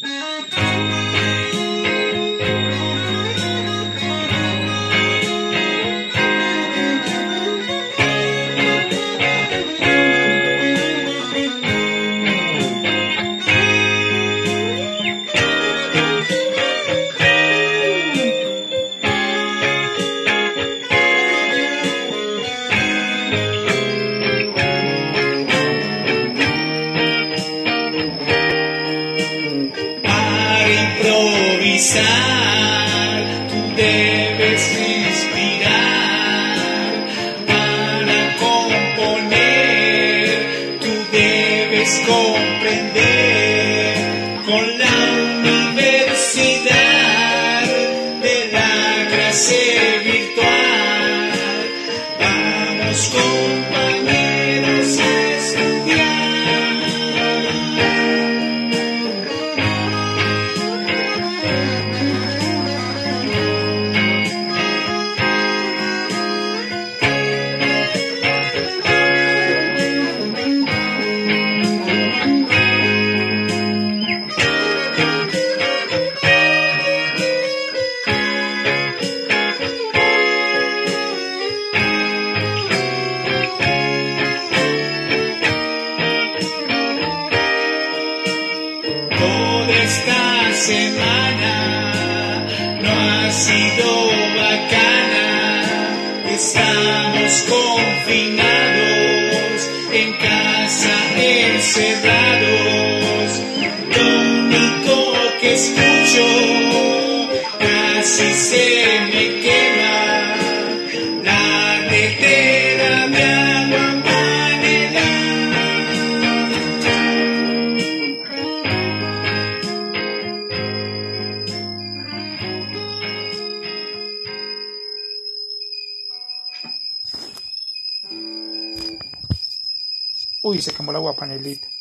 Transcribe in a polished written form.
Tú debes inspirar para componer, tú debes comprender con la universidad de la clase virtual. Vamos compañeros a estudiar. Esta semana no ha sido bacana, estamos confinados, en casa encerrados. Lo único que escucho casi se me quema, la tetera de agua panela. Uy, se quemó la agua panelita.